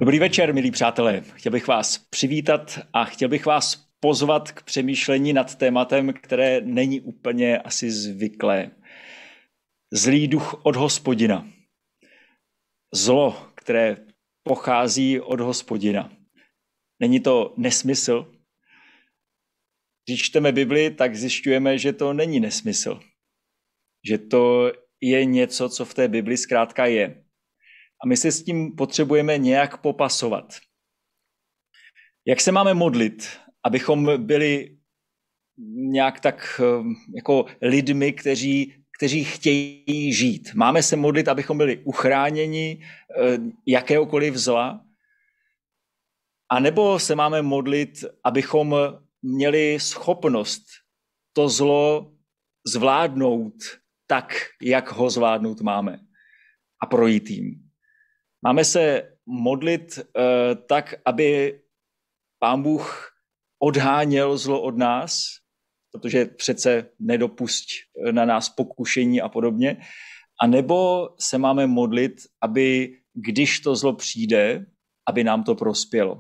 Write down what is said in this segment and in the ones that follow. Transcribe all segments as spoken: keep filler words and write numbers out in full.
Dobrý večer, milí přátelé. Chtěl bych vás přivítat a chtěl bych vás pozvat k přemýšlení nad tématem, které není úplně asi zvyklé. Zlý duch od Hospodina. Zlo, které pochází od Hospodina. Není to nesmysl? Když čteme Bibli, tak zjišťujeme, že to není nesmysl. Že to je něco, co v té Bibli zkrátka je. A my se s tím potřebujeme nějak popasovat. Jak se máme modlit, abychom byli nějak tak jako lidmi, kteří, kteří chtějí žít? Máme se modlit, abychom byli uchráněni jakéhokoliv zla? A nebo se máme modlit, abychom měli schopnost to zlo zvládnout tak, jak ho zvládnout máme a projít jím? Máme se modlit uh, tak, aby Pán Bůh odháněl zlo od nás, protože přece nedopusť na nás pokušení a podobně. A nebo se máme modlit, aby když to zlo přijde, aby nám to prospělo.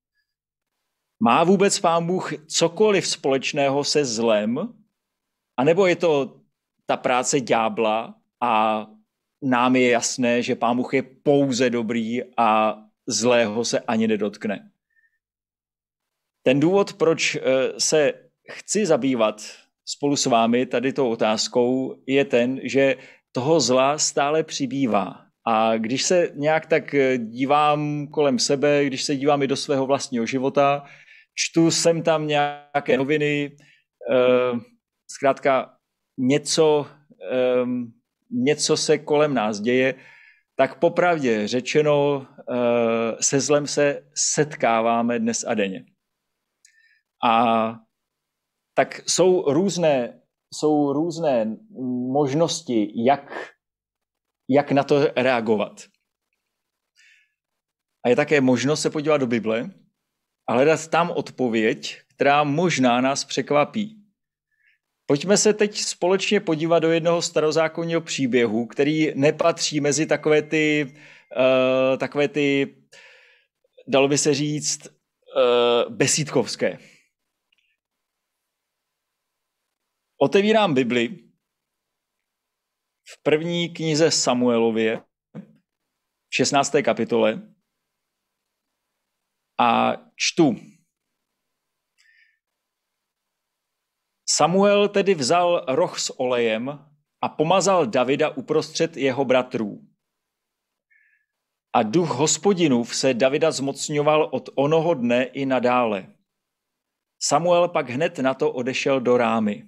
Má vůbec Pán Bůh cokoliv společného se zlem? A nebo je to ta práce ďábla a nám je jasné, že Pán Bůh je pouze dobrý a zlého se ani nedotkne. Ten důvod, proč se chci zabývat spolu s vámi tady tou otázkou, je ten, že toho zla stále přibývá. A když se nějak tak dívám kolem sebe, když se dívám i do svého vlastního života, čtu sem tam nějaké noviny, zkrátka něco... něco se kolem nás děje, tak popravdě řečeno se zlem se setkáváme dnes a denně. A tak jsou různé, jsou různé možnosti, jak, jak na to reagovat. A je také možnost se podívat do Bible a hledat tam odpověď, která možná nás překvapí. Pojďme se teď společně podívat do jednoho starozákonního příběhu, který nepatří mezi takové ty, uh, takové ty, dalo by se říct, uh, besídkovské. Otevírám Bibli v první knize Samuelově, v šestnácté kapitole a čtu. Samuel tedy vzal roh s olejem a pomazal Davida uprostřed jeho bratrů. A duch Hospodinův se Davida zmocňoval od onoho dne i nadále. Samuel pak hned na to odešel do Rámy.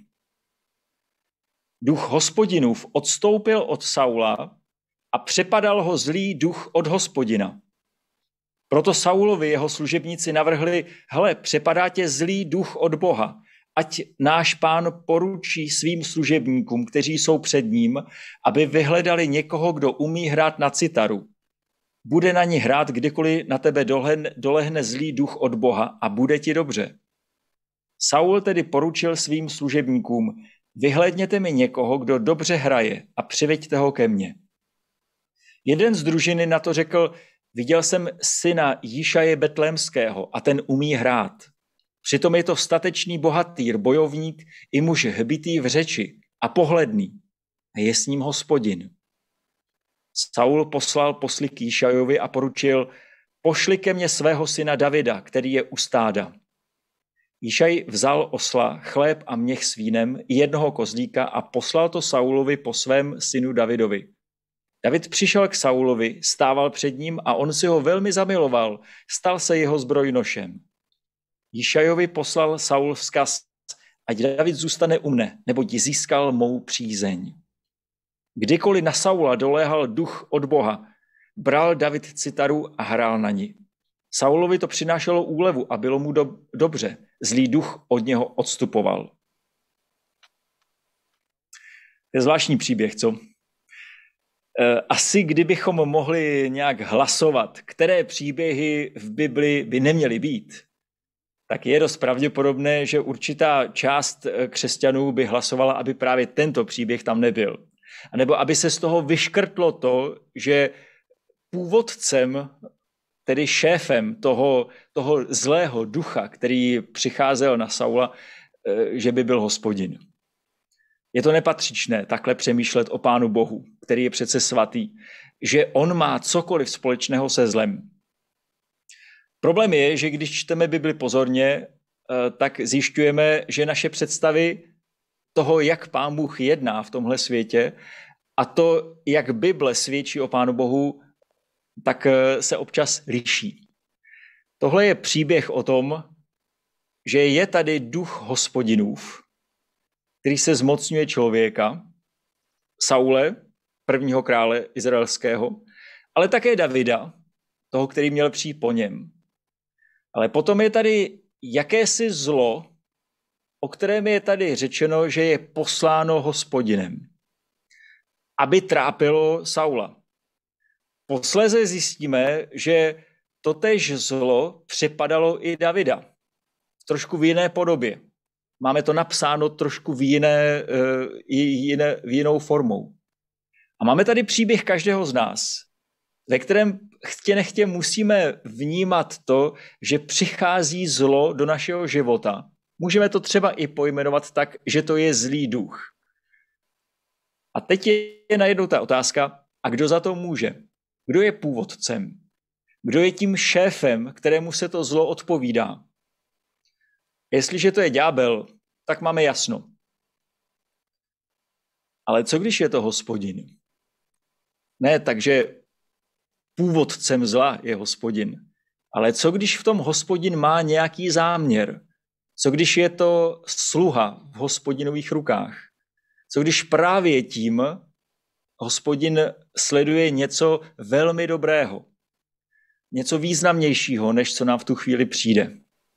Duch Hospodinův odstoupil od Saula a přepadal ho zlý duch od Hospodina. Proto Saulovi jeho služebníci navrhli, hele, přepadá tě zlý duch od Boha, ať náš pán poručí svým služebníkům, kteří jsou před ním, aby vyhledali někoho, kdo umí hrát na citaru. Bude na ní hrát, kdykoliv na tebe dolehne, dolehne zlý duch od Boha a bude ti dobře. Saul tedy poručil svým služebníkům, vyhlédněte mi někoho, kdo dobře hraje a přiveďte ho ke mně. Jeden z družiny na to řekl, viděl jsem syna Jíšaje Betlémského a ten umí hrát. Přitom je to statečný bohatýr, bojovník i muž hbitý v řeči a pohledný. A je s ním Hospodin. Saul poslal posly k Jíšajovi a poručil, pošli ke mně svého syna Davida, který je u stáda. Jíšaj vzal osla, chléb a měch s vínem i jednoho kozlíka a poslal to Saulovi po svém synu Davidovi. David přišel k Saulovi, stával před ním a on si ho velmi zamiloval, stal se jeho zbrojnošem. Jíšajovi poslal Saul vzkaz, ať David zůstane u mne, neboť získal mou přízeň. Kdykoliv na Saula doléhal duch od Boha, bral David citaru a hrál na ní. Saulovi to přinášelo úlevu a bylo mu do, dobře. Zlý duch od něho odstupoval. To je zvláštní příběh, co? Asi kdybychom mohli nějak hlasovat, které příběhy v Bibli by neměly být, tak je dost pravděpodobné, že určitá část křesťanů by hlasovala, aby právě tento příběh tam nebyl. A nebo aby se z toho vyškrtlo to, že původcem tedy šéfem toho, toho zlého ducha, který přicházel na Saula, že by byl Hospodin. Je to nepatřičné takhle přemýšlet o Pánu Bohu, který je přece svatý, že on má cokoliv společného se zlem. Problém je, že když čteme Bibli pozorně, tak zjišťujeme, že naše představy toho, jak Pán Bůh jedná v tomhle světě a to, jak Bible svědčí o Pánu Bohu, tak se občas liší. Tohle je příběh o tom, že je tady duch Hospodinův, který se zmocňuje člověka, Saule, prvního krále izraelského, ale také Davida, toho, který měl přijít po něm. Ale potom je tady jakési zlo, o kterém je tady řečeno, že je posláno Hospodinem, aby trápilo Saula. Posléze zjistíme, že totéž zlo přepadalo i Davida. Trošku v jiné podobě. Máme to napsáno trošku v, jiné, jiné, v jinou formou. A máme tady příběh každého z nás, ve kterém chtě nechtě musíme vnímat to, že přichází zlo do našeho života. Můžeme to třeba i pojmenovat tak, že to je zlý duch. A teď je najednou ta otázka, a kdo za to může? Kdo je původcem? Kdo je tím šéfem, kterému se to zlo odpovídá? Jestliže to je ďábel, tak máme jasno. Ale co když je to Hospodin? Ne, takže původcem zla je Hospodin. Ale co když v tom Hospodin má nějaký záměr? Co když je to sluha v Hospodinových rukách? Co když právě tím Hospodin sleduje něco velmi dobrého? Něco významnějšího, než co nám v tu chvíli přijde.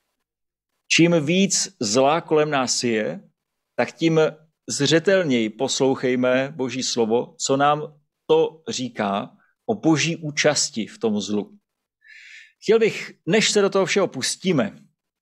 Čím víc zla kolem nás je, tak tím zřetelněji poslouchejme Boží slovo, co nám to říká o Boží účasti v tom zlu. Chtěl bych, než se do toho všeho pustíme,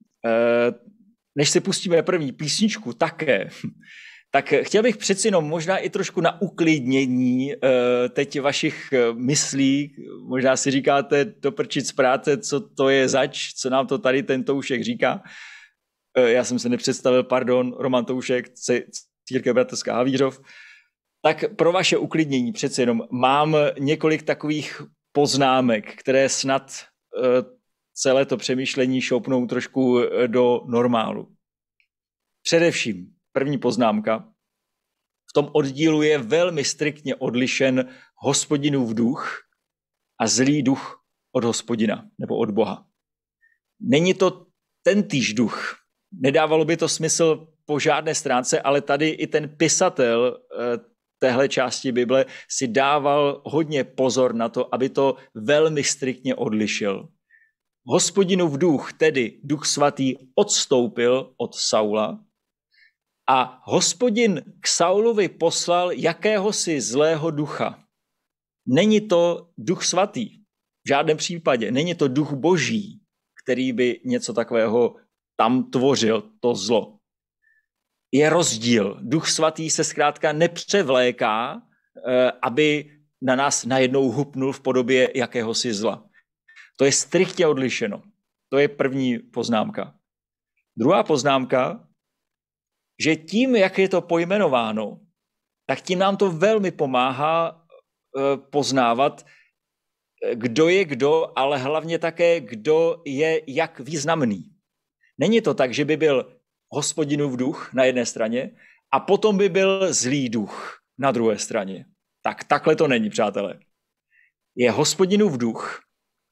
než se pustíme první písničku také, tak chtěl bych přeci jenom možná i trošku na uklidnění teď vašich myslí. Možná si říkáte doprčit z práce, co to je zač, co nám to tady ten Toušek říká. Já jsem se nepředstavil, pardon, Roman Toušek, Církev bratrská Havířov. Tak pro vaše uklidnění přeci jenom mám několik takových poznámek, které snad celé to přemýšlení šoupnou trošku do normálu. Především, první poznámka, v tom oddílu je velmi striktně odlišen Hospodinův duch a zlý duch od Hospodina nebo od Boha. Není to tentýž duch. Nedávalo by to smysl po žádné stránce, ale tady i ten pisatel téhle části Bible si dával hodně pozor na to, aby to velmi striktně odlišil. Hospodinův duch, tedy Duch Svatý, odstoupil od Saula a Hospodin k Saulovi poslal jakéhosi zlého ducha. Není to Duch Svatý, v žádném případě. Není to Duch Boží, který by něco takového tam tvořil, to zlo. Je rozdíl. Duch Svatý se zkrátka nepřevléká, aby na nás najednou hupnul v podobě jakéhosi zla. To je striktně odlišeno. To je první poznámka. Druhá poznámka, že tím, jak je to pojmenováno, tak tím nám to velmi pomáhá poznávat, kdo je kdo, ale hlavně také, kdo je jak významný. Není to tak, že by byl Hospodinův duch na jedné straně a potom by byl zlý duch na druhé straně. Tak takhle to není, přátelé. Je Hospodinův duch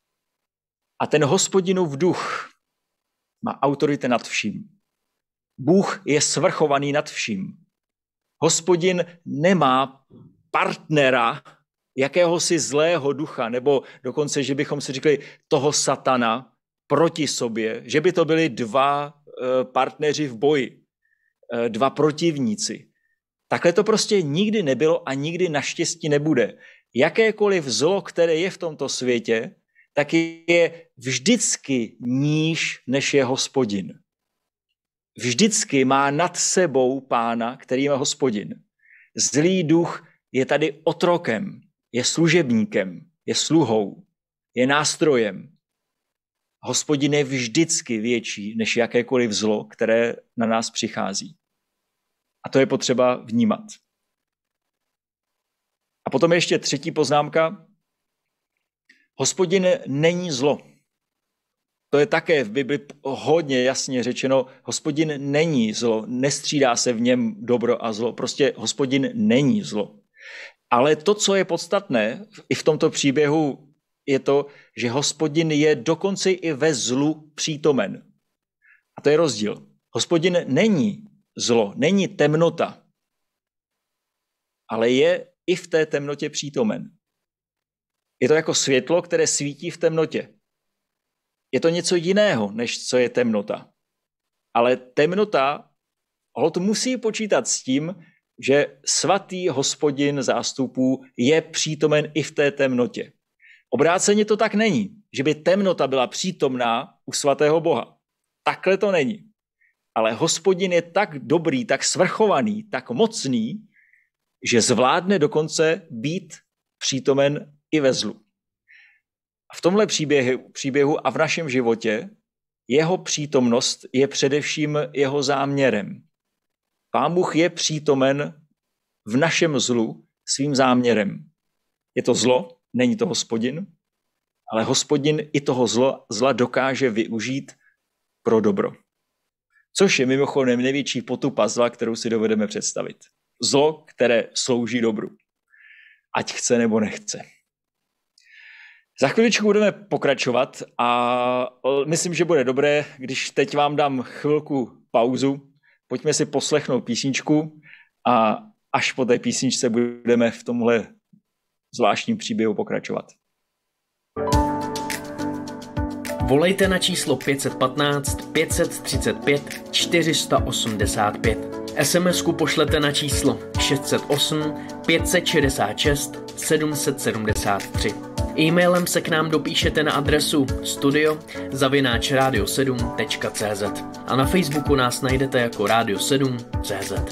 a ten Hospodinův duch má autoritu nad vším. Bůh je svrchovaný nad vším. Hospodin nemá partnera jakéhosi zlého ducha, nebo dokonce, že bychom si řekli toho satana proti sobě, že by to byli dva partneři v boji, dva protivníci. Takhle to prostě nikdy nebylo a nikdy naštěstí nebude. Jakékoliv zlo, které je v tomto světě, tak je vždycky níž, než je Hospodin. Vždycky má nad sebou Pána, který je Hospodin. Zlý duch je tady otrokem, je služebníkem, je sluhou, je nástrojem, Hospodin je vždycky větší než jakékoliv zlo, které na nás přichází. A to je potřeba vnímat. A potom ještě třetí poznámka. Hospodin není zlo. To je také v Bibli hodně jasně řečeno. Hospodin není zlo, nestřídá se v něm dobro a zlo. Prostě Hospodin není zlo. Ale to, co je podstatné i v tomto příběhu, je to, že Hospodin je dokonce i ve zlu přítomen. A to je rozdíl. Hospodin není zlo, není temnota, ale je i v té temnotě přítomen. Je to jako světlo, které svítí v temnotě. Je to něco jiného, než co je temnota. Ale temnota hod musí počítat s tím, že svatý Hospodin zástupů je přítomen i v té temnotě. Obráceně to tak není, že by temnota byla přítomná u svatého Boha. Takhle to není. Ale Hospodin je tak dobrý, tak svrchovaný, tak mocný, že zvládne dokonce být přítomen i ve zlu. A v tomhle příběhu, příběhu a v našem životě jeho přítomnost je především jeho záměrem. Pán Bůh je přítomen v našem zlu svým záměrem. Je to zlo, není to Hospodin, ale Hospodin i toho zlo, zla dokáže využít pro dobro. Což je mimochodem největší potupa zla, kterou si dovedeme představit. Zlo, které slouží dobru. Ať chce nebo nechce. Za chviličku budeme pokračovat a myslím, že bude dobré, když teď vám dám chvilku pauzu. Pojďme si poslechnout písničku a až po té písničce budeme v tomhle zvláštním příběhu pokračovat. Volejte na číslo pět jedna pět, pět tři pět, čtyři osm pět. es em esku pošlete na číslo šest set osm, pět set šedesát šest, sedm set sedmdesát tři. E-mailem se k nám dopíšete na adresu studio zavináč radio sedm tečka cé zet a na Facebooku nás najdete jako Radio sedm tečka cé zet.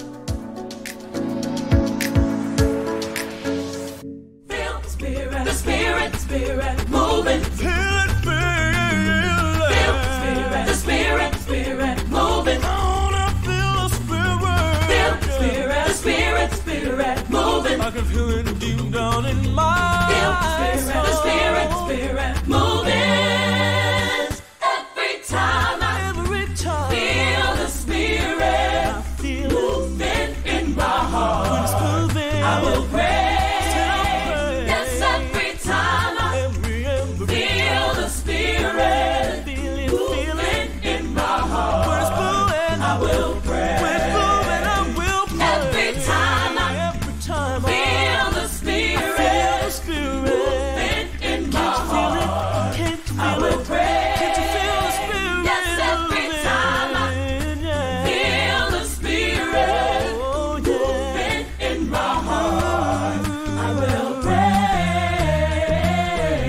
I can feel it deep down in my soul. The spirit, spirit, moving. Every time I Every time feel the spirit I feel moving in my heart, I will pray. Yes, every time I every, every feel the spirit feel it, moving feel it. In my heart, moving, I will pray. Moving, I will pray. Every time I every time I feel the spirit, I feel the spirit moving in my heart, can't you feel it? I will pray. Can't you feel the spirit? Yes, every time I feel the spirit moving in my heart, I will pray.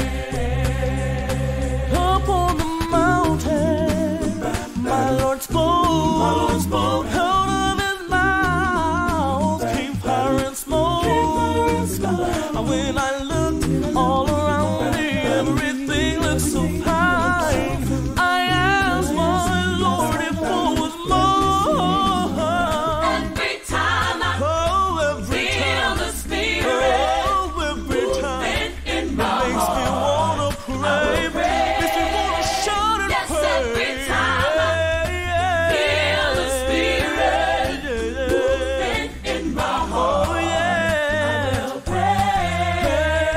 Up on the mountain, my Lord spoke. My Lord spoke. Out of his mouth came fire and smoke. And when I looked all around me, everything looked so fine. I asked my Lord if there was more. Every time I oh, every feel time. The spirit oh, every time in my it makes me wanna pray, makes me wanna shout and yes, pray. Every time I yeah, feel the spirit yeah, moving in my heart, oh, yeah. I will pray.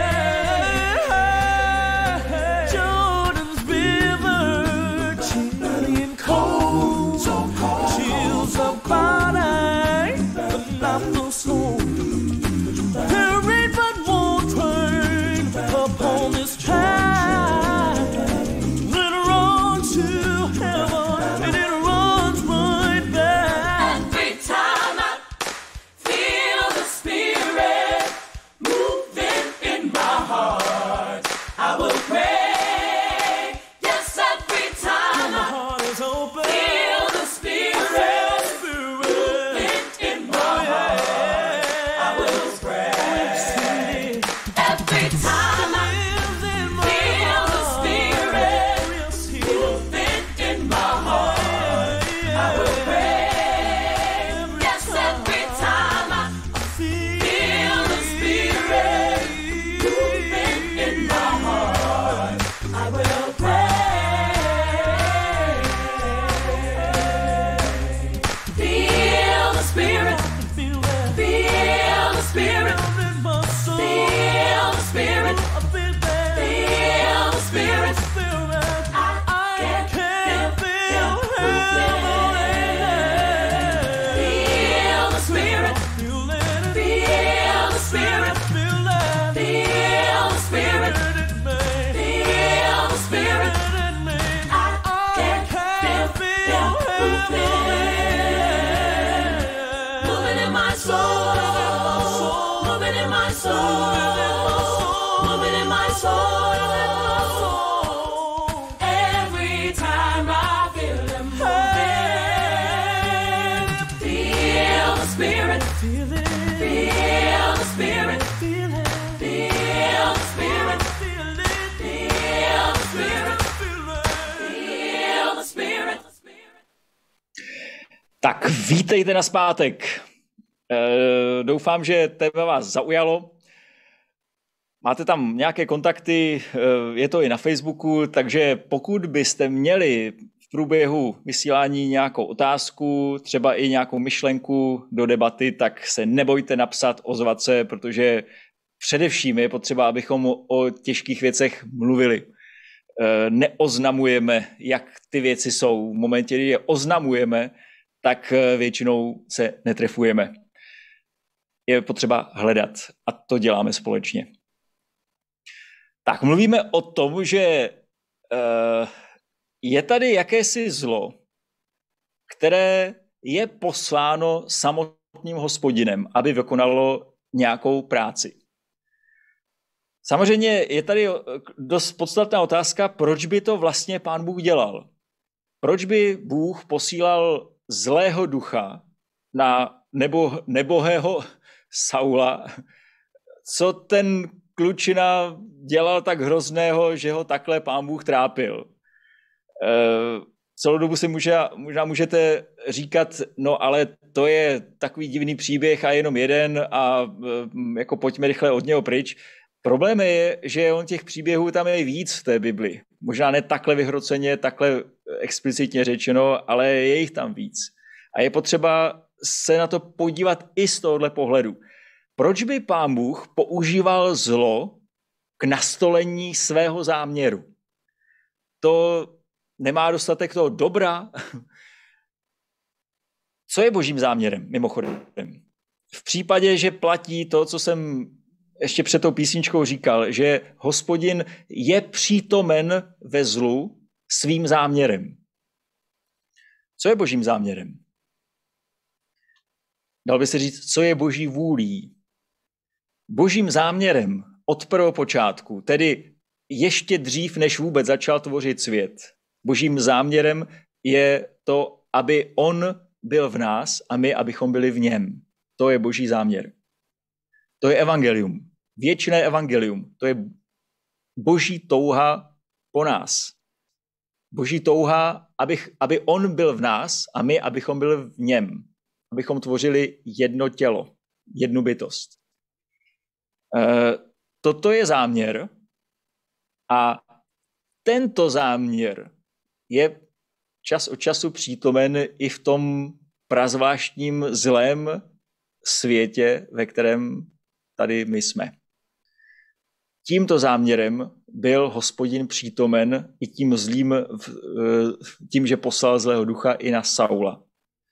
Jordan's river, chilly and cold, so cold, chills the body, but not the soul. There ain't but one train upon this track. It runs to heaven and it runs right back. Every time I feel the spirit moving in my heart, I will pray. Yes, every time my heart is open, feel the spirit, moving in my heart, I will pray. Every time I Tak vítejte na zpátek. E, doufám, že téma vás zaujalo. Máte tam nějaké kontakty, je to i na Facebooku, takže pokud byste měli v průběhu vysílání nějakou otázku, třeba i nějakou myšlenku do debaty, tak se nebojte napsat, ozvat se, protože především je potřeba, abychom o těžkých věcech mluvili. Neoznamujeme, jak ty věci jsou. V momentě, kdy je oznamujeme, tak většinou se netrefujeme. Je potřeba hledat a to děláme společně. Tak mluvíme o tom, že uh, je tady jakési zlo, které je posláno samotným Hospodinem, aby vykonalo nějakou práci. Samozřejmě je tady dost podstatná otázka, proč by to vlastně Pán Bůh dělal. Proč by Bůh posílal zlého ducha na nebo, nebohého Saula, co ten klučina dělal tak hrozného, že ho takhle Pán Bůh trápil. E, celou dobu si může, možná můžete říkat, no ale to je takový divný příběh a jenom jeden a e, jako pojďme rychle od něho pryč. Problém je, že on těch příběhů tam je víc v té Bibli. Možná ne takhle vyhroceně, takhle explicitně řečeno, ale je jich tam víc. A je potřeba se na to podívat i z tohohle pohledu. Proč by Pán Bůh používal zlo k nastolení svého záměru? To nemá dostatek toho dobra? Co je božím záměrem, mimochodem? V případě, že platí to, co jsem ještě před tou písničkou říkal, že Hospodin je přítomen ve zlu svým záměrem. Co je božím záměrem? Dal by se říct, co je boží vůlí. Božím záměrem od prvopočátku, tedy ještě dřív, než vůbec začal tvořit svět, božím záměrem je to, aby on byl v nás a my, abychom byli v něm. To je boží záměr. To je evangelium. Věčné evangelium. To je boží touha po nás. Boží touha, aby, aby on byl v nás a my, abychom byli v něm. Abychom tvořili jedno tělo, jednu bytost. E, toto je záměr a tento záměr je čas od času přítomen i v tom prazvláštním zlém světě, ve kterém tady my jsme. Tímto záměrem byl Hospodin přítomen i tím zlým, tím, že poslal zlého ducha i na Saula.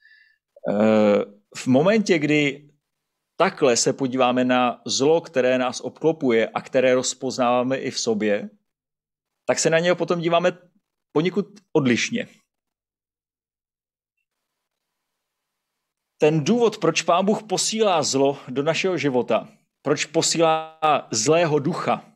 V momentě, kdy takhle se podíváme na zlo, které nás obklopuje a které rozpoznáváme i v sobě, tak se na něho potom díváme poněkud odlišně. Ten důvod, proč Pán Bůh posílá zlo do našeho života, proč posílá zlého ducha,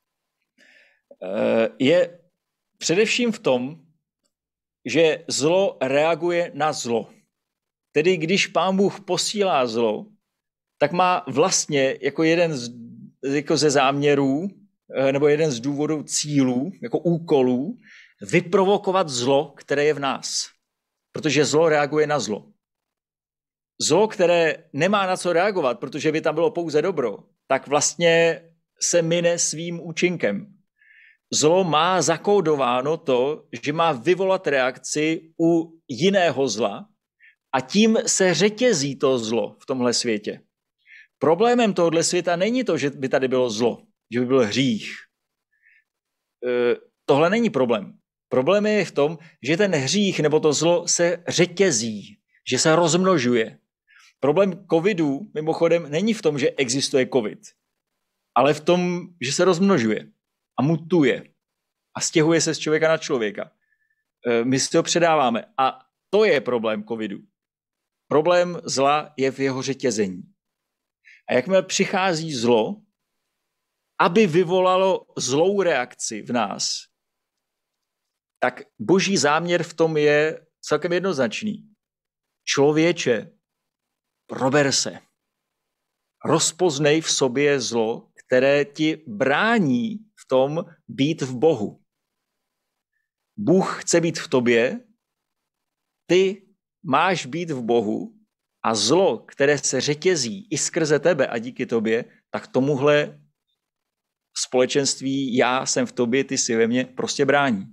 je především v tom, že zlo reaguje na zlo. Tedy když Pán Bůh posílá zlo, tak má vlastně jako jeden z, jako ze záměrů nebo jeden z důvodů cílů, jako úkolů, vyprovokovat zlo, které je v nás. Protože zlo reaguje na zlo. Zlo, které nemá na co reagovat, protože by tam bylo pouze dobro, tak vlastně se mine svým účinkem. Zlo má zakódováno to, že má vyvolat reakci u jiného zla a tím se řetězí to zlo v tomhle světě. Problémem tohohle světa není to, že by tady bylo zlo, že by byl hřích. E, tohle není problém. Problém je v tom, že ten hřích nebo to zlo se řetězí, že se rozmnožuje. Problém covidu, mimochodem, není v tom, že existuje covid, ale v tom, že se rozmnožuje a mutuje a stěhuje se z člověka na člověka. My si to předáváme a to je problém covidu. Problém zla je v jeho řetězení. A jakmile přichází zlo, aby vyvolalo zlou reakci v nás, tak boží záměr v tom je celkem jednoznačný. Člověče, prober se. Rozpoznej v sobě zlo, které ti brání v tom být v Bohu. Bůh chce být v tobě, ty máš být v Bohu a zlo, které se řetězí i skrze tebe a díky tobě, tak tomuhle společenství já jsem v tobě, ty jsi ve mně, prostě brání.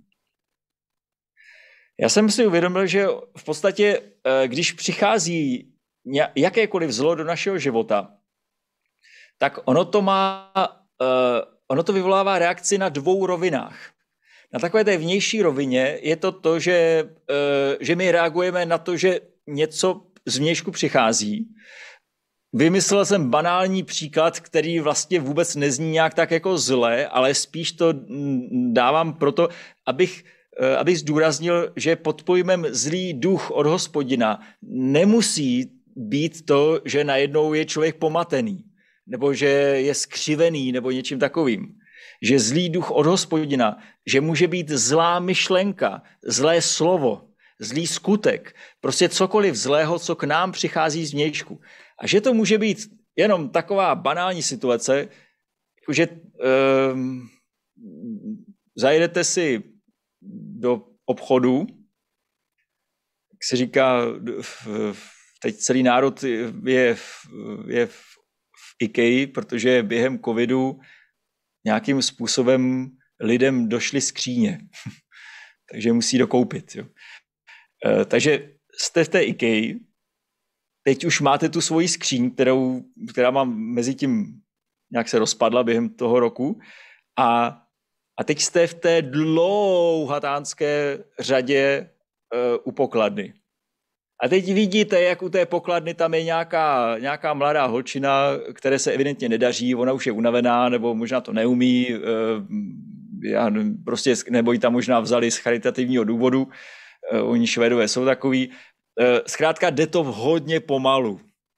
Já jsem si uvědomil, že v podstatě, když přichází jakékoliv zlo do našeho života, tak ono to má, ono to vyvolává reakci na dvou rovinách. Na takové té vnější rovině je to to, že, že my reagujeme na to, že něco z vnějšku přichází. Vymyslel jsem banální příklad, který vlastně vůbec nezní nějak tak jako zle, ale spíš to dávám proto, abych, abych zdůraznil, že pod pojmem zlý duch od Hospodina nemusí být to, že najednou je člověk pomatený, nebo že je skřivený, nebo něčím takovým. Že zlý duch od Hospodina, že může být zlá myšlenka, zlé slovo, zlý skutek, prostě cokoliv zlého, co k nám přichází z vnějšku. A že to může být jenom taková banální situace, že um, zajedete si do obchodu, jak se říká, teď celý národ je v, je v, v IKEA, protože během covidu nějakým způsobem lidem došly skříně, takže musí dokoupit. Jo. E, takže jste v té IKEA, teď už máte tu svoji skříň, kterou, která mám mezi tím nějak se rozpadla během toho roku a, a teď jste v té dlouhatánské řadě e, u pokladny. A teď vidíte, jak u té pokladny tam je nějaká, nějaká mladá holčina, které se evidentně nedaří, ona už je unavená, nebo možná to neumí, e, já, prostě, nebo ji tam možná vzali z charitativního důvodu, e, oni Švédové jsou takový. Zkrátka jde to hodně pomalu.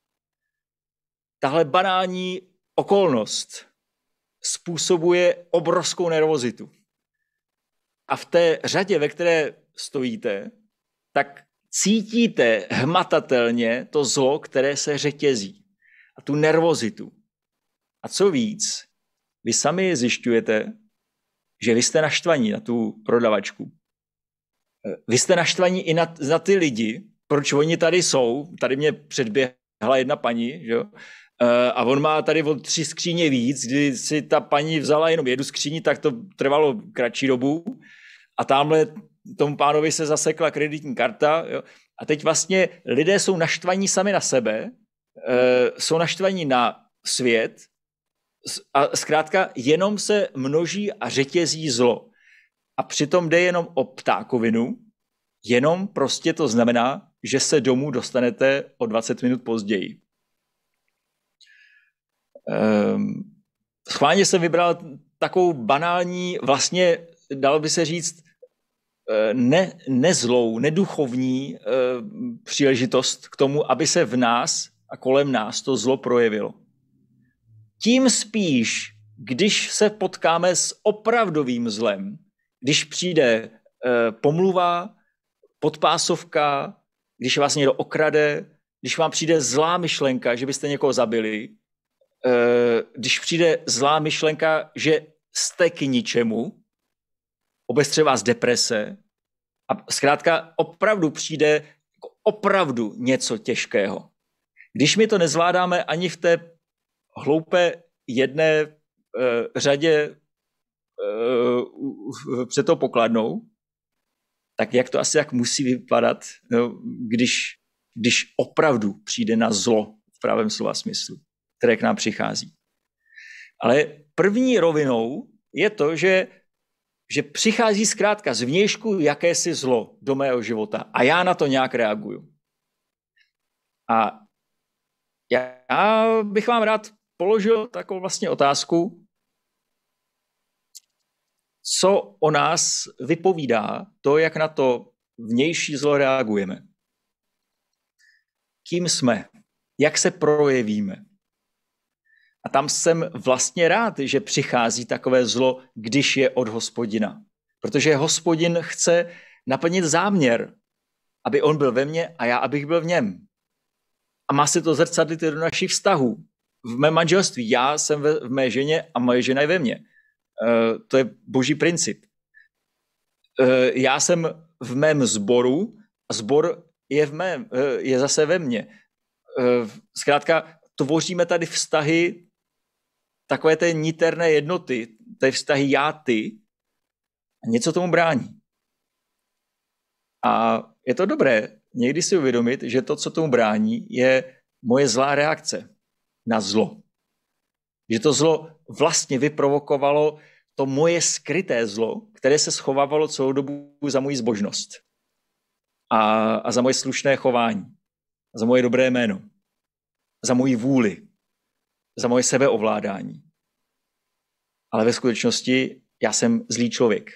Tahle banální okolnost způsobuje obrovskou nervozitu. A v té řadě, ve které stojíte, tak cítíte hmatatelně to zlo, které se řetězí. A tu nervozitu. A co víc, vy sami zjišťujete, že vy jste naštvaní na tu prodavačku. Vy jste naštvaní i na, na ty lidi, proč oni tady jsou. Tady mě předběhla jedna paní, že? A on má tady o tři skříně víc. Kdy si ta paní vzala jenom jednu skříni, tak to trvalo kratší dobu. A tamhle tomu pánovi se zasekla kreditní karta. Jo? A teď vlastně lidé jsou naštvaní sami na sebe, jsou naštvaní na svět a zkrátka jenom se množí a řetězí zlo. A přitom jde jenom o ptákovinu, jenom prostě to znamená, že se domů dostanete o dvacet minut později. Um, schválně jsem vybral takovou banální, vlastně dalo by se říct, ne, nezlou, neduchovní uh, příležitost k tomu, aby se v nás a kolem nás to zlo projevilo. Tím spíš, když se potkáme s opravdovým zlem, když přijde uh, pomluva, podpásovka, když vás někdo okrade, když vám přijde zlá myšlenka, že byste někoho zabili, uh, když přijde zlá myšlenka, že jste k ničemu, obestře vás deprese a zkrátka opravdu přijde opravdu něco těžkého. Když my to nezvládáme ani v té hloupé jedné uh, řadě uh, před tou pokladnou, tak jak to asi jak musí vypadat, no, když, když opravdu přijde na zlo v pravém slova smyslu, které k nám přichází. Ale první rovinou je to, že že přichází zkrátka zvnějšku jakési zlo do mého života a já na to nějak reaguju. A já bych vám rád položil takovou vlastně otázku, co o nás vypovídá to, jak na to vnější zlo reagujeme. Kým jsme? Jak se projevíme? A tam jsem vlastně rád, že přichází takové zlo, když je od Hospodina. Protože Hospodin chce naplnit záměr, aby on byl ve mně a já, abych byl v něm. A má se to zrcadlit do našich vztahů. V mém manželství já jsem ve, v mé ženě a moje žena je ve mně. Uh, to je boží princip. Uh, já jsem v mém sboru a sbor je, v mém, je zase ve mně. Zkrátka, tvoříme tady vztahy, takové té niterné jednoty, té vztahy já, ty, a něco tomu brání. A je to dobré někdy si uvědomit, že to, co tomu brání, je moje zlá reakce na zlo. Že to zlo vlastně vyprovokovalo to moje skryté zlo, které se schovávalo celou dobu za moji zbožnost a, a za moje slušné chování, a za moje dobré jméno, za moji vůli, za moje sebeovládání. Ale ve skutečnosti já jsem zlý člověk.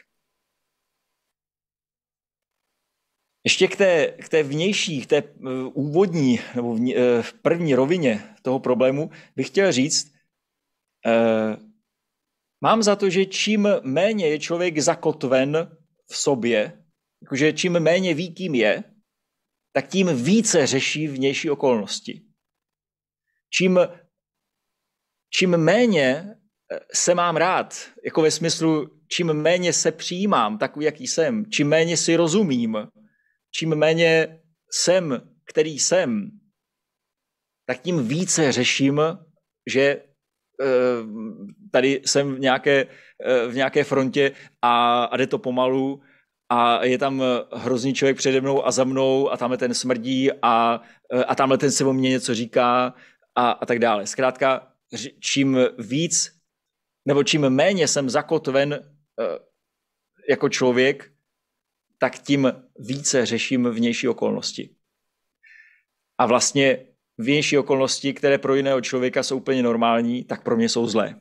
Ještě k té, k té vnější, k té úvodní nebo v, v první rovině toho problému bych chtěl říct, eh, mám za to, že čím méně je člověk zakotven v sobě, jakože čím méně ví, kým je, tak tím více řeší vnější okolnosti. Čím, čím méně se mám rád, jako ve smyslu, čím méně se přijímám takový, jaký jsem, čím méně si rozumím, čím méně jsem, který jsem, tak tím více řeším, že tady jsem v nějaké, v nějaké frontě a, a jde to pomalu a je tam hrozný člověk přede mnou a za mnou a tamhle ten smrdí a, a tamhle ten se o mně něco říká a, a tak dále. Zkrátka, čím víc nebo čím méně jsem zakotven jako člověk, tak tím více řeším vnější okolnosti. A vlastně vnější okolnosti, které pro jiného člověka jsou úplně normální, tak pro mě jsou zlé.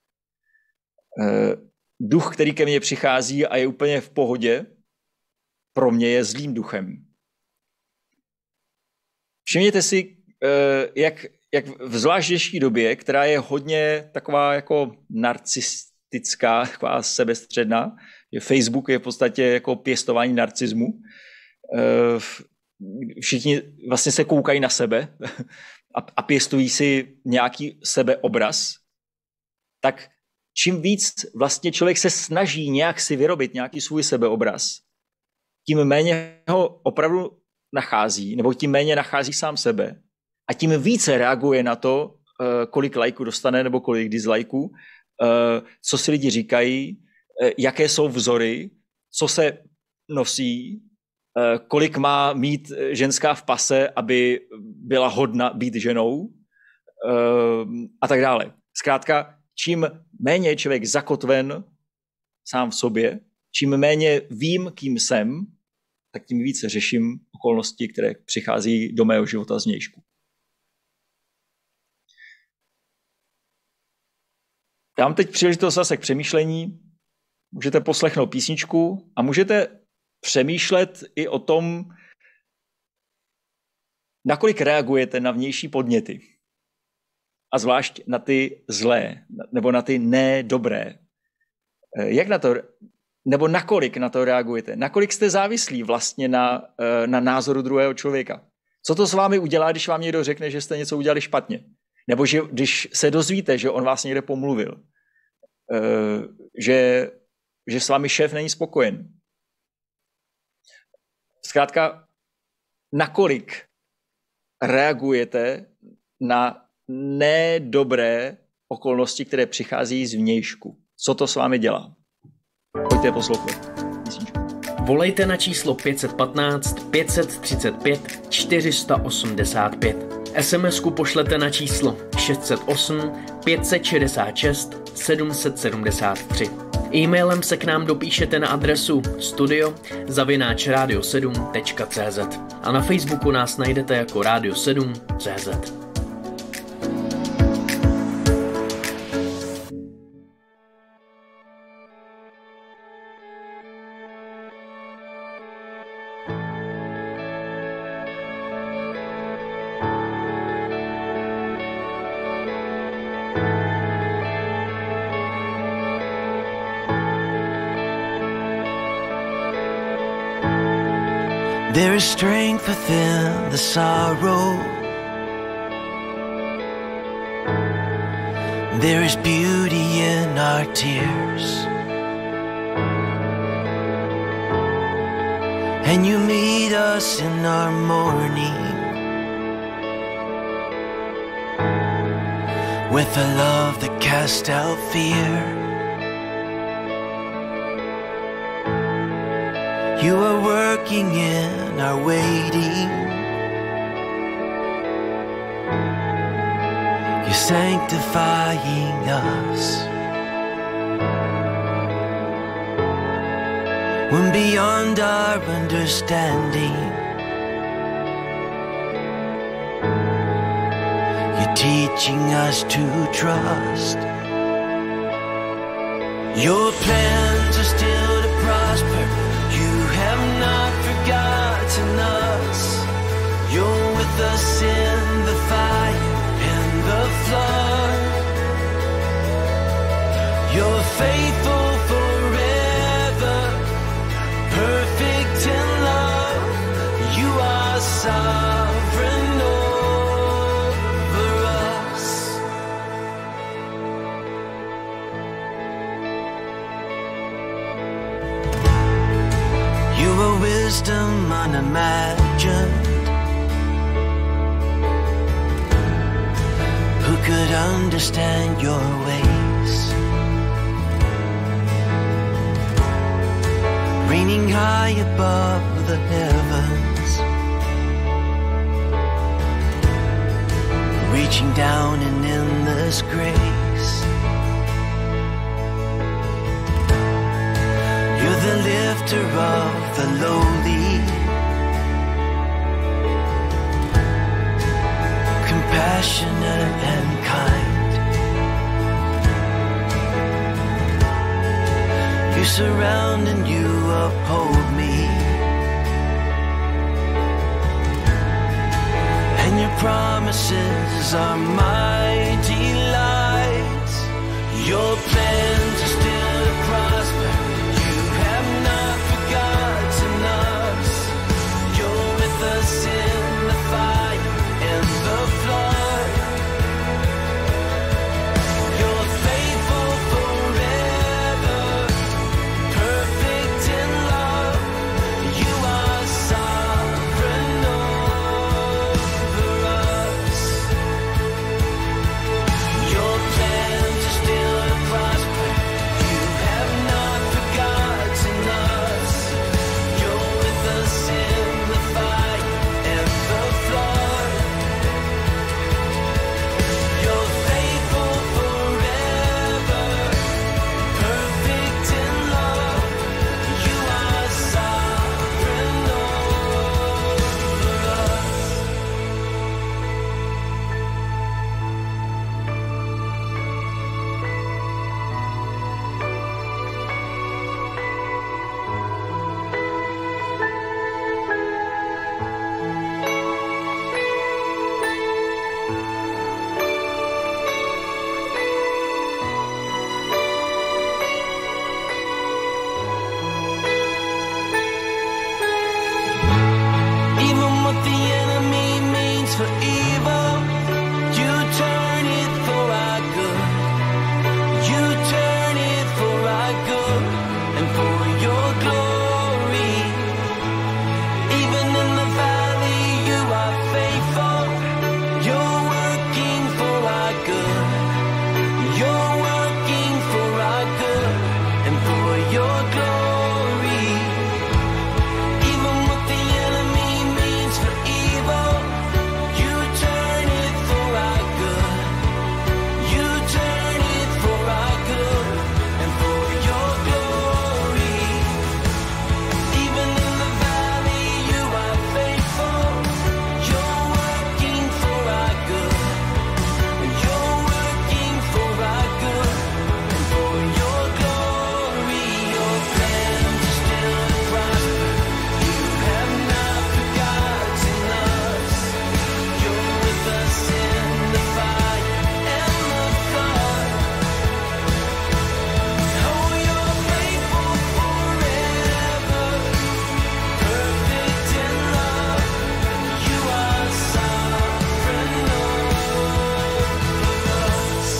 Duch, který ke mně přichází a je úplně v pohodě, pro mě je zlým duchem. Všimněte si, jak, jak v zvláštnější době, která je hodně taková jako narcistická, taková sebestředná, že Facebook je v podstatě jako pěstování narcismu. Všichni vlastně se koukají na sebe a pěstují si nějaký sebeobraz, tak čím víc vlastně člověk se snaží nějak si vyrobit nějaký svůj sebeobraz, tím méně ho opravdu nachází, nebo tím méně nachází sám sebe a tím více reaguje na to, kolik lajků dostane nebo kolik dislajků, co si lidi říkají, jaké jsou vzory, co se nosí, kolik má mít ženská v pase, aby byla hodna být ženou a tak dále. Zkrátka, čím méně je člověk zakotven sám v sobě, čím méně vím, kým jsem, tak tím více řeším okolnosti, které přichází do mého života zvnějšku. Dám teď příležitost zase k přemýšlení. Můžete poslechnout písničku a můžete přemýšlet i o tom, nakolik reagujete na vnější podněty. A zvlášť na ty zlé, nebo na ty nedobré. Jak na to, nebo nakolik na to reagujete? Nakolik jste závislí vlastně na, na názoru druhého člověka? Co to s vámi udělá, když vám někdo řekne, že jste něco udělali špatně? Nebo že, když se dozvíte, že on vás někde pomluvil? Že, že s vámi šéf není spokojen? Zkrátka, nakolik reagujete na nedobré okolnosti, které přichází z vnějšku? Co to s vámi dělá? Pojďte poslouchat. Volejte na číslo pět jedna pět, pět tři pět, čtyři osm pět. es em esku pošlete na číslo šest set osm, pět set šedesát šest, sedm set sedmdesát tři. E-mailem se k nám dopíšete na adresu studio zavináč radio sedm tečka cé zet a na Facebooku nás najdete jako Radio sedm tečka cé zet. There is strength within the sorrow. There is beauty in our tears. and you meet us in our morning with a love that casts out fear. You are working in our waiting. You're sanctifying us. When beyond our understanding, you're teaching us to trust. Your plans are still to prosper. You have not forgotten us. You're with us in the fire and the flood. You're faithful forever, perfect in love. You are sovereign over us. You are wisdom unimagined. Who could understand your ways? Reigning high above the heavens, reaching down in endless grace. You're the lifter of the lowly, compassionate and kind. You surround and you uphold me, and your promises are my delights. Your plans are still to prosper. You have not forgotten us. You're with us in the fire and the flood. You're faithful forever, perfect in love. You are sovereign over us. Your plans are still to prosper. You have not forgotten us. You're with us in the fire and the flood. You're faithful forever, perfect in love. You are sovereign over us. Even what the enemy means for evil, you turn it for our good. You turn it for our good and for your glory. Even in the valley, you are faithful. You're working for our good. You're working for our good and for your glory. Even what the enemy means for evil, you turn it for our good. You turn it for our good and for your glory. Even in the valley, you are faithful. You're working for our good. You're working for our good and for your glory. Your plans are still to prosper. You have not forgotten us. You're with us in the fire and the flood. Oh, you're faithful forever, perfect in love. You are sovereign over us.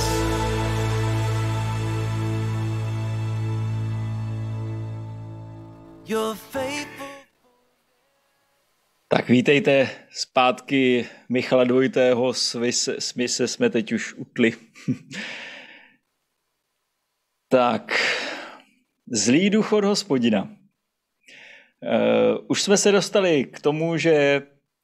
You're faithful. Tak vítejte zpátky Michala Dvojitého, my se jsme teď už utli. Tak, zlý duch od Hospodina. Uh, už jsme se dostali k tomu, že,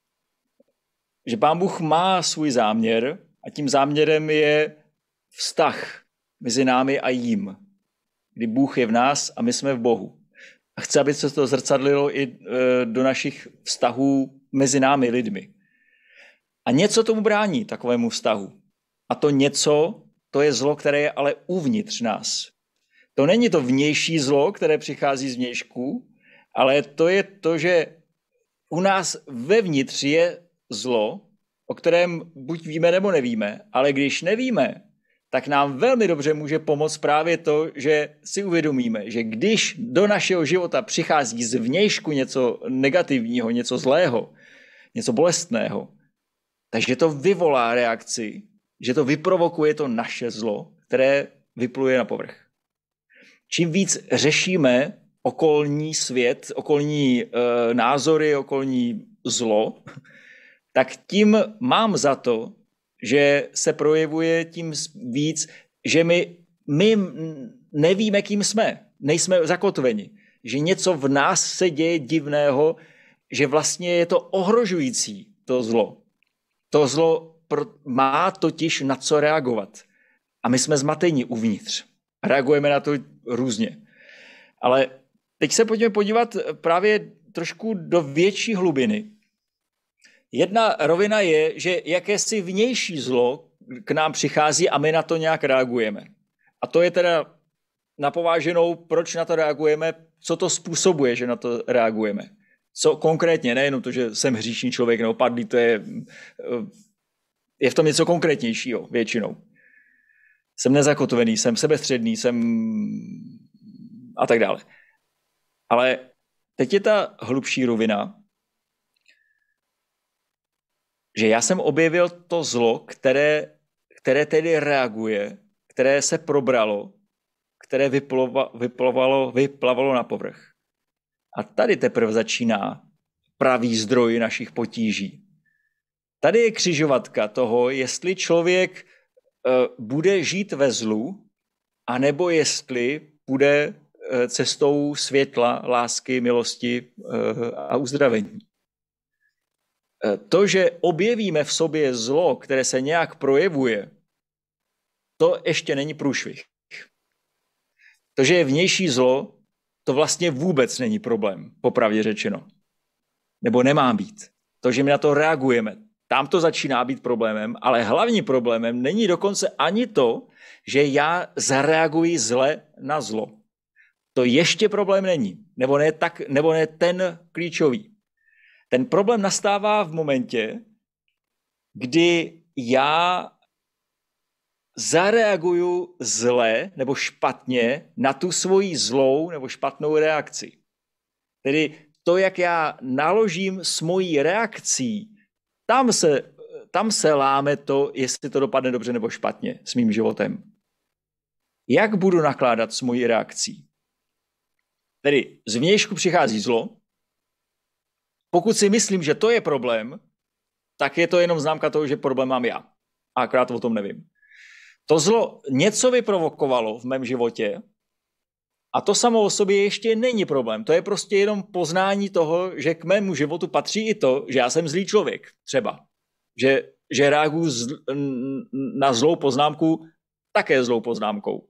že Pán Bůh má svůj záměr a tím záměrem je vztah mezi námi a jím, kdy Bůh je v nás a my jsme v Bohu. A chce, aby se to zrcadlilo i do našich vztahů mezi námi lidmi. A něco tomu brání, takovému vztahu. A to něco, to je zlo, které je ale uvnitř nás. To není to vnější zlo, které přichází z vnějšku, ale to je to, že u nás vevnitř je zlo, o kterém buď víme nebo nevíme, ale když nevíme, tak nám velmi dobře může pomoct právě to, že si uvědomíme, že když do našeho života přichází z vnějšku něco negativního, něco zlého, něco bolestného, takže to vyvolá reakci, že to vyprovokuje to naše zlo, které vypluje na povrch. Čím víc řešíme okolní svět, okolní e, názory, okolní zlo, tak tím mám za to, že se projevuje tím víc, že my, my nevíme, kým jsme. Nejsme zakotveni. Že něco v nás se děje divného, že vlastně je to ohrožující, to zlo. To zlo má totiž na co reagovat. A my jsme zmateni uvnitř. Reagujeme na to různě. Ale teď se pojďme podívat právě trošku do větší hlubiny. Jedna rovina je, že jakési vnější zlo k nám přichází a my na to nějak reagujeme. A to je teda napováženou, proč na to reagujeme, co to způsobuje, že na to reagujeme. Co konkrétně, nejenom to, že jsem hříšný člověk, neopadlý, to je, je v tom něco konkrétnějšího většinou. Jsem nezakotvený, jsem sebestředný, jsem a tak dále. Ale teď je ta hlubší rovina, že já jsem objevil to zlo, které, které tedy reaguje, které se probralo, které vyplova, vyplovalo, vyplavalo na povrch. A tady teprve začíná pravý zdroj našich potíží. Tady je křižovatka toho, jestli člověk uh, bude žít ve zlu, anebo jestli bude uh, cestou světla, lásky, milosti uh, a uzdravení. To, že objevíme v sobě zlo, které se nějak projevuje, to ještě není průšvih. To, že je vnější zlo, to vlastně vůbec není problém, popravdě řečeno. Nebo nemá být. To, že my na to reagujeme, tam to začíná být problémem, ale hlavním problémem není dokonce ani to, že já zareaguji zle na zlo. To ještě problém není. Nebo ne, tak, nebo ne ten klíčový. Ten problém nastává v momentě, kdy já zareaguju zle nebo špatně na tu svoji zlou nebo špatnou reakci. Tedy to, jak já naložím s mojí reakcí, tam se, tam se láme to, jestli to dopadne dobře nebo špatně s mým životem. Jak budu nakládat s mojí reakcí? Tedy zvnějšku přichází zlo. Pokud si myslím, že to je problém, tak je to jenom známka toho, že problém mám já. A akorát o tom nevím. To zlo něco vyprovokovalo v mém životě a to samo o sobě ještě není problém. To je prostě jenom poznání toho, že k mému životu patří i to, že já jsem zlý člověk. Třeba. Že, že reaguju zl, na zlou poznámku také zlou poznámkou.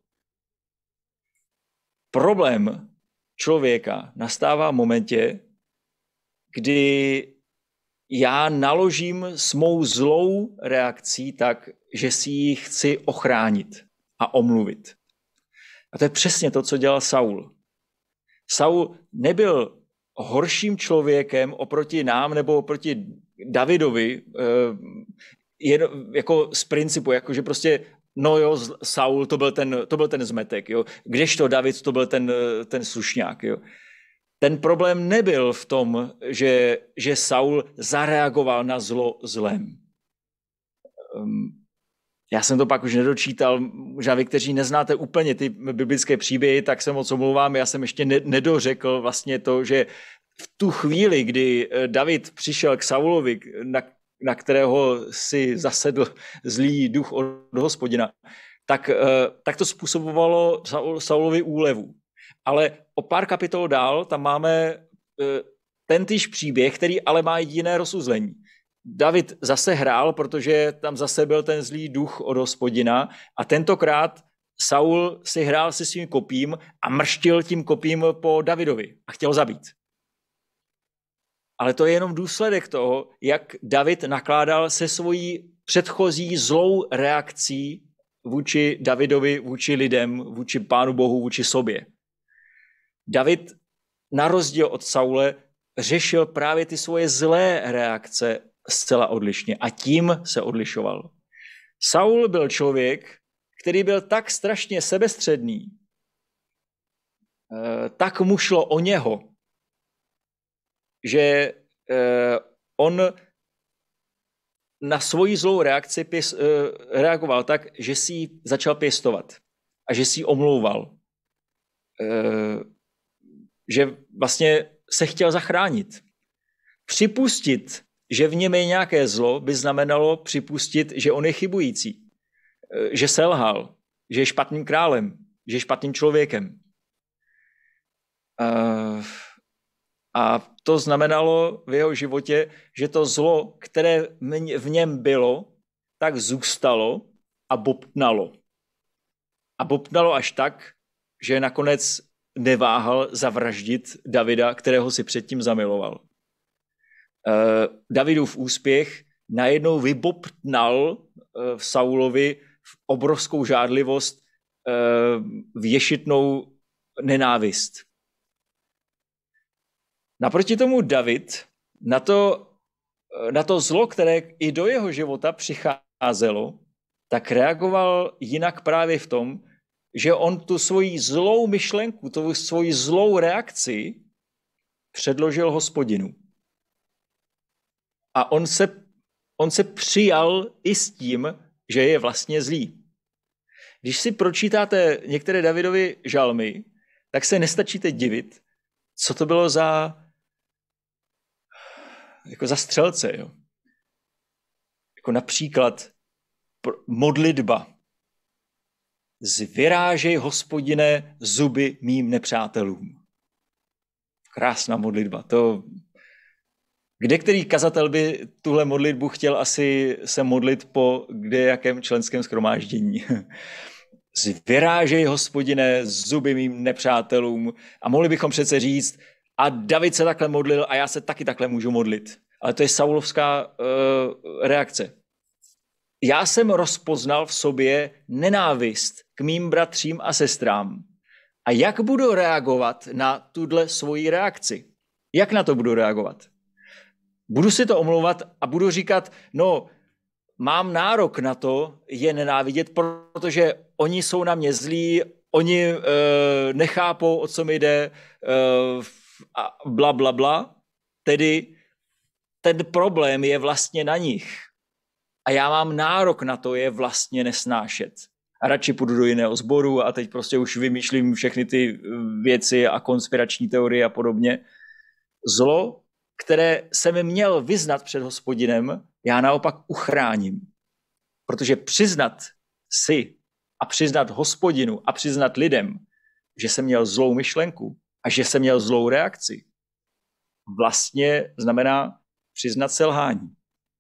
Problém člověka nastává v momentě, kdy já naložím s mou zlou reakcí tak, že si ji chci ochránit a omluvit. A to je přesně to, co dělal Saul. Saul nebyl horším člověkem oproti nám nebo oproti Davidovi, jen jako z principu, jakože prostě no jo, Saul to byl ten, to byl ten zmetek, jo. Kdežto David to byl ten, ten slušňák, jo. Ten problém nebyl v tom, že, že Saul zareagoval na zlo zlem. Um, já jsem to pak už nedočítal, možná vy, kteří neznáte úplně ty biblické příběhy, tak se moc omlouvám, já jsem ještě ne, nedořekl vlastně to, že v tu chvíli, kdy David přišel k Saulovi, na, na kterého si zasedl zlý duch od Hospodina, tak, tak to způsobovalo Saulovi úlevu. Ale o pár kapitol dál tam máme tentýž příběh, který ale má jiné rozuzlení. David zase hrál, protože tam zase byl ten zlý duch od Hospodina a tentokrát Saul si hrál se svým kopím a mrštil tím kopím po Davidovi a chtěl zabít. Ale to je jenom důsledek toho, jak David nakládal se svojí předchozí zlou reakcí vůči Davidovi, vůči lidem, vůči Pánu Bohu, vůči sobě. David na rozdíl od Saule řešil právě ty svoje zlé reakce zcela odlišně a tím se odlišoval. Saul byl člověk, který byl tak strašně sebestředný, tak mu šlo o něho, že on na svoji zlou reakci pěs, reagoval tak, že si ji začal pěstovat a že si ji omlouval. Že vlastně se chtěl zachránit. Připustit, že v něm je nějaké zlo, by znamenalo připustit, že on je chybující, že selhal, že je špatným králem, že je špatným člověkem. A to znamenalo v jeho životě, že to zlo, které v něm bylo, tak zůstalo a bobtnalo. A bobtnalo až tak, že nakonec neváhal zavraždit Davida, kterého si předtím zamiloval. Davidův úspěch najednou vybobtnal v Saulovi v obrovskou žádlivost, v ješitnou nenávist. Naproti tomu David na to, na to zlo, které i do jeho života přicházelo, tak reagoval jinak právě v tom, že on tu svoji zlou myšlenku, tu svoji zlou reakci předložil Hospodinu. A on se, on se přijal i s tím, že je vlastně zlý. Když si pročítáte některé Davidovy žalmy, tak se nestačíte divit, co to bylo za, jako za střelce. Jo? Jako například modlitba. Zvyrážej, Hospodine, zuby mým nepřátelům. Krásná modlitba. To, kde který kazatel by tuhle modlitbu chtěl asi se modlit po kdejakém členském shromáždění. Zvyrážej, Hospodine, zuby mým nepřátelům. A mohli bychom přece říct, a David se takhle modlil a já se taky takhle můžu modlit. Ale to je saulovská uh, reakce. Já jsem rozpoznal v sobě nenávist k mým bratřím a sestrám. A jak budu reagovat na tuhle svoji reakci? Jak na to budu reagovat? Budu si to omlouvat a budu říkat, no, mám nárok na to je nenávidět, protože oni jsou na mě zlí, oni e, nechápou, o co mi jde, e, a bla, bla, bla. Tedy ten problém je vlastně na nich. A já mám nárok na to je vlastně nesnášet. A radši půjdu do jiného sboru a teď prostě už vymýšlím všechny ty věci a konspirační teorie a podobně. Zlo, které jsem měl vyznat před Hospodinem, já naopak uchráním. Protože přiznat si a přiznat Hospodinu a přiznat lidem, že jsem měl zlou myšlenku a že jsem měl zlou reakci, vlastně znamená přiznat selhání.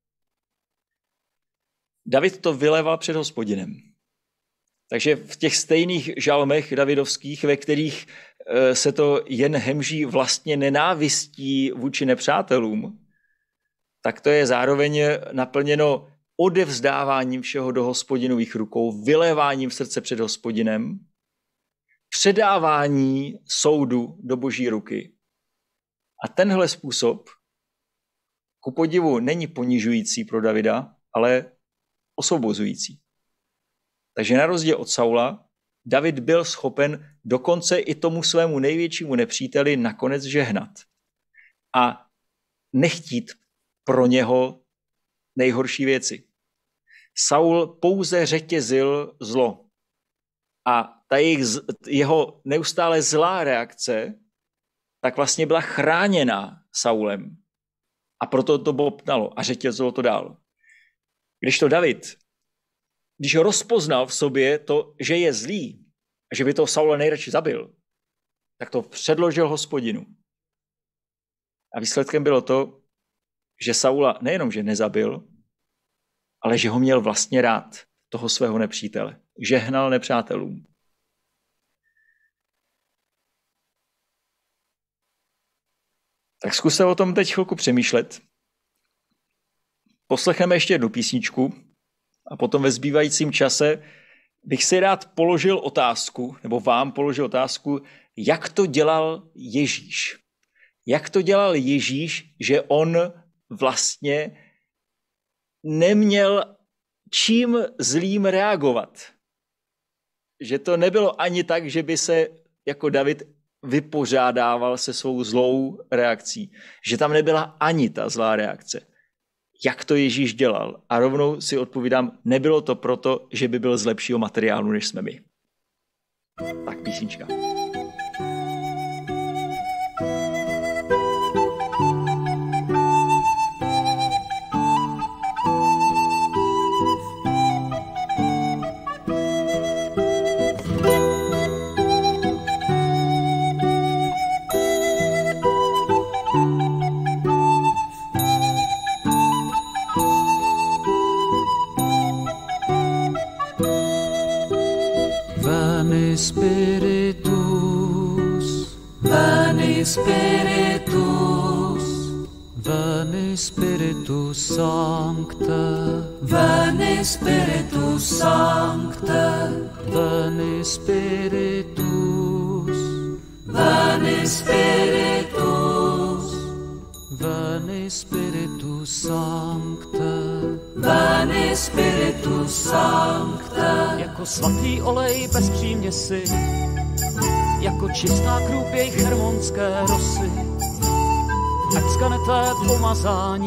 David to vyleval před Hospodinem. Takže v těch stejných žalmech davidovských, ve kterých se to jen hemží vlastně nenávistí vůči nepřátelům, tak to je zároveň naplněno odevzdáváním všeho do Hospodinových rukou, vyléváním srdce před Hospodinem, předávání soudu do Boží ruky. A tenhle způsob ku podivu není ponižující pro Davida, ale osvobozující. Takže na rozdíl od Saula, David byl schopen dokonce i tomu svému největšímu nepříteli nakonec žehnat a nechtít pro něho nejhorší věci. Saul pouze řetězil zlo a ta jejich, jeho neustále zlá reakce tak vlastně byla chráněna Saulem. A proto to bobtnalo a řetězilo to dál. Když to David, když ho rozpoznal v sobě to, že je zlý a že by toho Saula nejradši zabil, tak to předložil Hospodinu. A výsledkem bylo to, že Saula nejenom, že nezabil, ale že ho měl vlastně rád, toho svého nepřítele. Žehnal nepřátelům. Tak zkuste o tom teď chvilku přemýšlet. Poslechneme ještě jednu písničku a potom ve zbývajícím čase bych si rád položil otázku, nebo vám položil otázku, jak to dělal Ježíš. Jak to dělal Ježíš, že on vlastně neměl čím zlým reagovat. Že to nebylo ani tak, že by se jako David vypořádával se svou zlou reakcí. Že tam nebyla ani ta zlá reakce. Jak to Ježíš dělal? A rovnou si odpovídám, nebylo to proto, že by byl z lepšího materiálu, než jsme my. Tak písnička. Spiritus, Veni Spiritus, Veni Spiritus Sancte, Veni Spiritus Sancte, Veni Spiritus, Veni Spiritus, Veni Spiritus Sancte, Veni Spiritus Sancte. Jako svatý olej bez příměsi, jako čistá krůpěj hermonské rosy, ať skane tvé pomazání.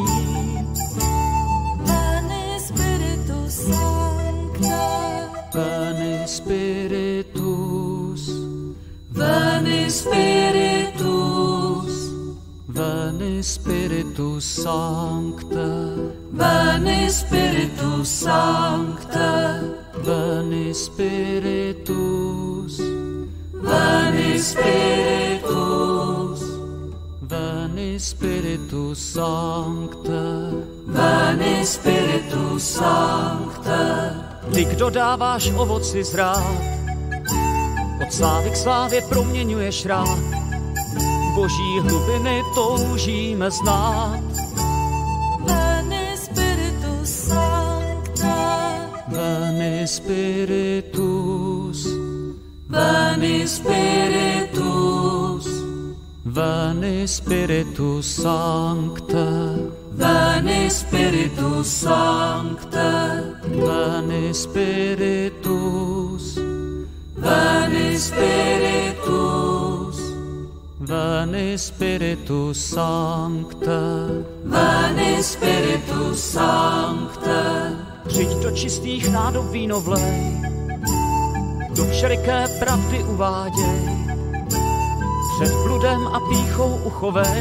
Veni Spiritus Sancte, Veni Spiritus, Veni Spiritus, Veni Spiritus Sancte, Veni Spiritus Sancte, Veni Spiritus, Veni Spiritus, Veni Spiritus Sancte, Veni Spiritus Sancte. Ty, kdo dáváš ovoci zrát, od slávy k slávě proměňuješ rád. Boží hlubiny toužíme znát. Veni Spiritus Sancte, Veni Spiritus, Veni Spiritus, Veni Spiritus Sancte, Veni Spiritus Sancte, Veni Spiritus, Veni Spiritus, Veni Spiritus Sancte, Veni Spiritus Sancte. Přijď do čistých nádob víno vlej, do všeliké pravdy uváděj, před bludem a pýchou uchovej.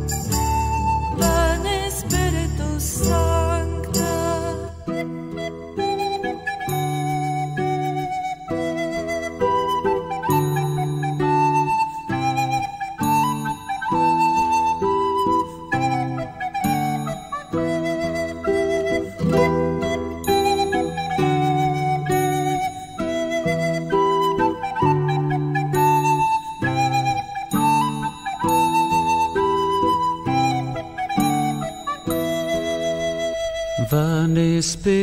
Veni Spiritus Sancte. Veni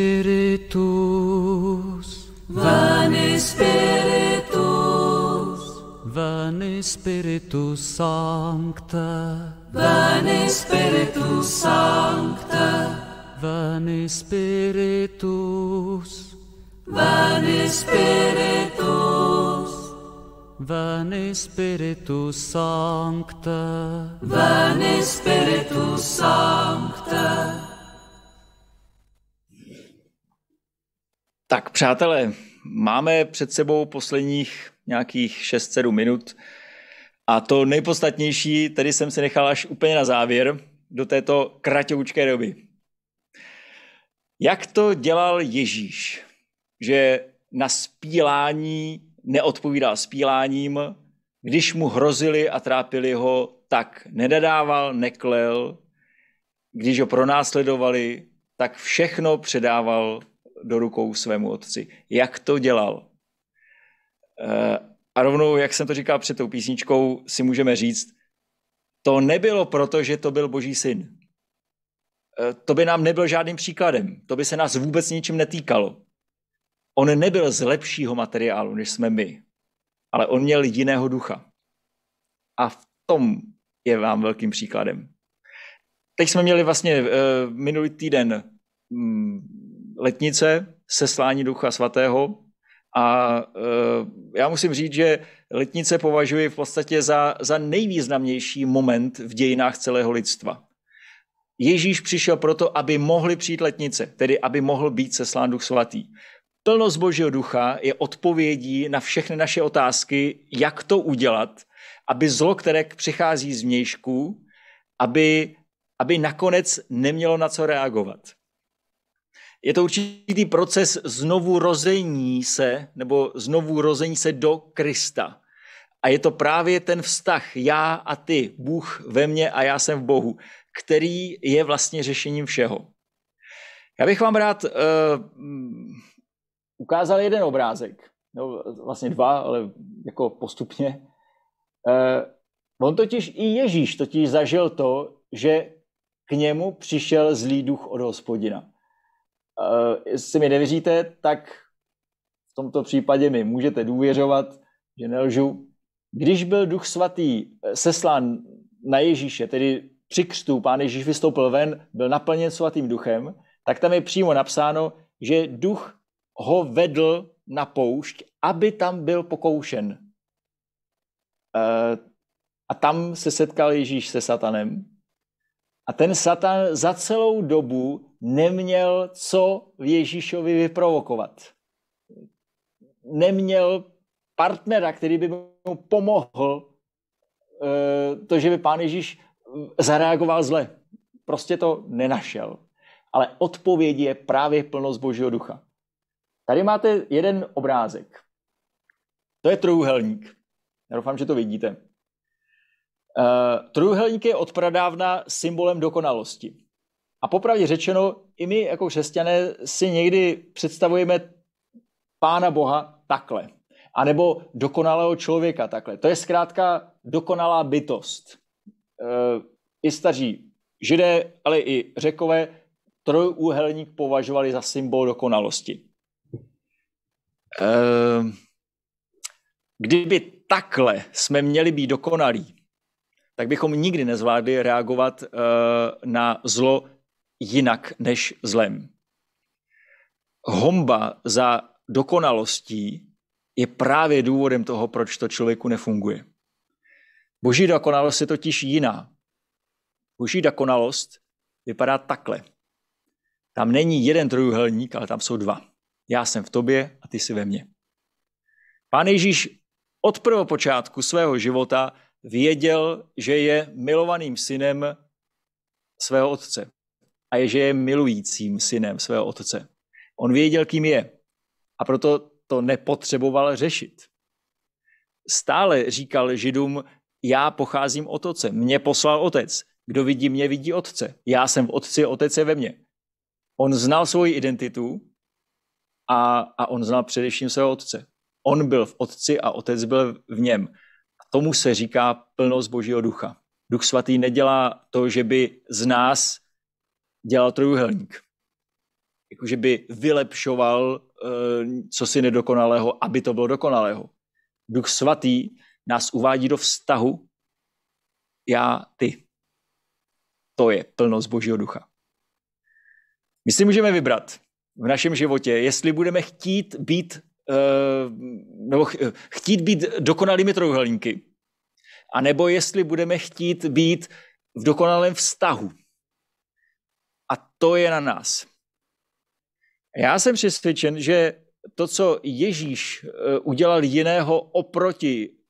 Spiritus, Veni Spiritus, Veni Spiritus Sancte, Veni Spiritus Sancte, Veni Spiritus, Veni Spiritus, Veni Spiritus Sancte, Veni Spiritus Sancte. Tak přátelé, máme před sebou posledních nějakých šest sedm minut A to nejpodstatnější, tady jsem si nechal až úplně na závěr, do této kratoučké doby. Jak to dělal Ježíš? Že na spílání neodpovídal spíláním, když mu hrozili a trápili ho, tak nedadával, neklel, když ho pronásledovali, tak všechno předával do rukou svému otci. Jak to dělal? A rovnou, jak jsem to říkal před tou písničkou, si můžeme říct, to nebylo proto, že to byl Boží syn. To by nám nebyl žádným příkladem. To by se nás vůbec ničím netýkalo. On nebyl z lepšího materiálu, než jsme my, ale on měl jiného ducha. A v tom je vám velkým příkladem. Teď jsme měli vlastně uh, minulý týden um, letnice, seslání Ducha Svatého a uh, já musím říct, že letnice považuji v podstatě za, za nejvýznamnější moment v dějinách celého lidstva. Ježíš přišel proto, aby mohly přijít letnice, tedy aby mohl být seslán Duch Svatý. Plnost Božího ducha je odpovědí na všechny naše otázky, jak to udělat, aby zlo, které přichází z vnějšku, aby, aby nakonec nemělo na co reagovat. Je to určitý proces znovu rození se, nebo znovu rození se do Krista. A je to právě ten vztah já a ty, Bůh ve mně a já jsem v Bohu, který je vlastně řešením všeho. Já bych vám rád uh, ukázal jeden obrázek, no, vlastně dva, ale jako postupně. Uh, on totiž i Ježíš totiž zažil to, že k němu přišel zlý duch od Hospodina. Uh, jestli mi nevěříte, tak v tomto případě mi můžete důvěřovat, že nelžu. Když byl Duch Svatý seslán na Ježíše, tedy při křtu Pán Ježíš vystoupil ven, byl naplněn Svatým duchem, tak tam je přímo napsáno, že duch ho vedl na poušť, aby tam byl pokoušen. A tam se setkal Ježíš se satanem. A ten satan za celou dobu neměl co v Ježíšovi vyprovokovat. Neměl partnera, který by mu pomohl to, že by Pán Ježíš zareagoval zle. Prostě to nenašel. Ale odpověď je právě plnost Božího ducha. Tady máte jeden obrázek. To je trojúhelník. Já doufám, že to vidíte. Uh, trojúhelník je od pradávna symbolem dokonalosti. A popravdě řečeno, i my jako křesťané si někdy představujeme Pána Boha takhle. A nebo dokonalého člověka takhle. To je zkrátka dokonalá bytost. Uh, I staří Židé, ale i Řekové trojúhelník považovali za symbol dokonalosti. Uh, kdyby takhle jsme měli být dokonalí, tak bychom nikdy nezvládli reagovat uh, na zlo jinak než zlem. Honba za dokonalostí je právě důvodem toho, proč to člověku nefunguje. Boží dokonalost je totiž jiná. Boží dokonalost vypadá takhle. Tam není jeden trojúhelník, ale tam jsou dva. Já jsem v tobě a ty jsi ve mně. Pán Ježíš od prvopočátku svého života věděl, že je milovaným synem svého otce a je, že je milujícím synem svého otce. On věděl, kým je a proto to nepotřeboval řešit. Stále říkal Židům, já pocházím od otce, mě poslal otec. Kdo vidí mě, vidí otce. Já jsem v otci, otec je ve mně. On znal svoji identitu a, a on znal především svého otce. On byl v otci a otec byl v něm. A tomu se říká plnost Božího ducha. Duch Svatý nedělá to, že by z nás dělal trojúhelník. Jako, že by vylepšoval uh, cosi nedokonalého, aby to bylo dokonalého. Duch Svatý nás uvádí do vztahu já, ty. To je plnost Božího ducha. My si můžeme vybrat v našem životě, jestli budeme chtít být uh, nebo chtít být dokonalými trojúhelníky, anebo jestli budeme chtít být v dokonalém vztahu. A to je na nás. Já jsem přesvědčen, že to, co Ježíš udělal jiného oproti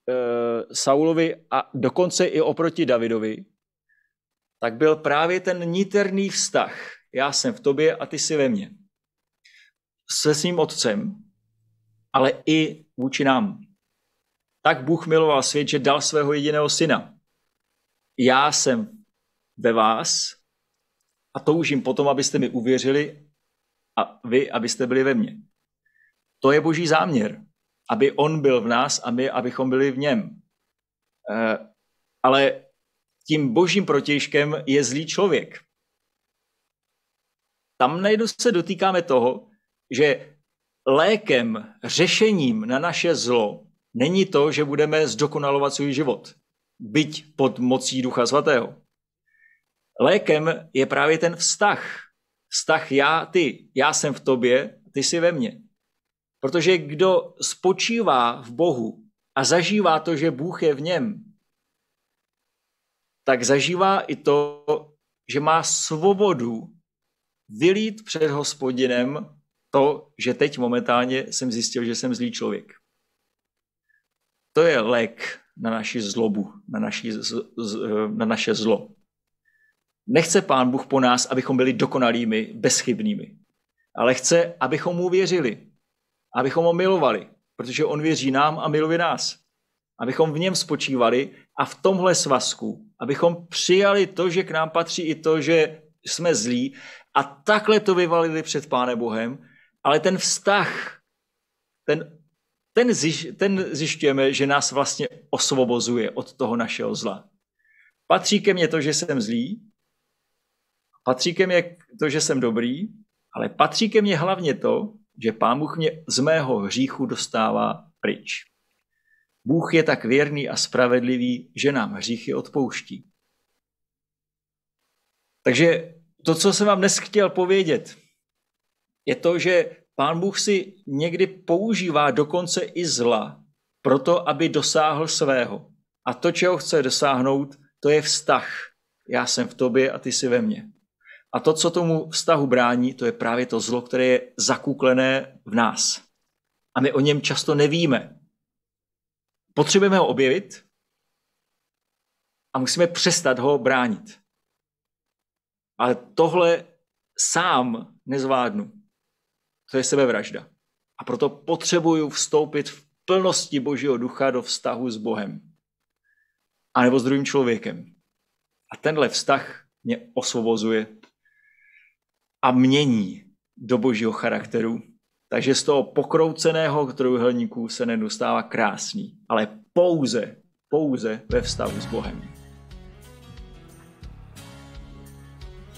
Saulovi a dokonce i oproti Davidovi, tak byl právě ten niterný vztah. Já jsem v tobě a ty jsi ve mně. Se svým otcem, ale i vůči nám. Tak Bůh miloval svět, že dal svého jediného syna. Já jsem ve vás a toužím potom, abyste mi uvěřili a vy, abyste byli ve mně. To je Boží záměr, aby on byl v nás a my, abychom byli v něm. E, ale tím božím protějškem je zlý člověk. Tam najednou se dotýkáme toho, že lékem, řešením na naše zlo není to, že budeme zdokonalovat svůj život, byť pod mocí Ducha Svatého. Lékem je právě ten vztah. Vztah já, ty. Já jsem v tobě, ty jsi ve mně. Protože kdo spočívá v Bohu a zažívá to, že Bůh je v něm, tak zažívá i to, že má svobodu vylít před Hospodinem to, že teď momentálně jsem zjistil, že jsem zlý člověk. To je lék na naši zlobu, na, naši, na naše zlo. Nechce Pán Bůh po nás, abychom byli dokonalými, bezchybnými, ale chce, abychom mu věřili, abychom ho milovali, protože on věří nám a miluje nás. Abychom v něm spočívali a v tomhle svazku, abychom přijali to, že k nám patří i to, že jsme zlí a takhle to vyvalili před Pánem Bohem, ale ten vztah, ten, ten, zjiš, ten zjišťujeme, že nás vlastně osvobozuje od toho našeho zla. Patří ke mně to, že jsem zlý, patří ke mně to, že jsem dobrý, ale patří ke mně hlavně to, že Pán Bůh mě z mého hříchu dostává pryč. Bůh je tak věrný a spravedlivý, že nám hříchy odpouští. Takže to, co jsem vám dnes chtěl povědět, je to, že Pán Bůh si někdy používá dokonce i zla proto, aby dosáhl svého. A to, čeho chce dosáhnout, to je vztah. Já jsem v tobě a ty jsi ve mně. A to, co tomu vztahu brání, to je právě to zlo, které je zakuklené v nás. A my o něm často nevíme. Potřebujeme ho objevit a musíme přestat ho bránit. Ale tohle sám nezvládnu. To je sebevražda. A proto potřebuju vstoupit v plnosti Božího ducha do vztahu s Bohem. A nebo s druhým člověkem. A tenhle vztah mě osvobozuje a mění do Božího charakteru. Takže z toho pokrouceného trojúhelníku se nedostává krásný, ale pouze, pouze ve vztahu s Bohem.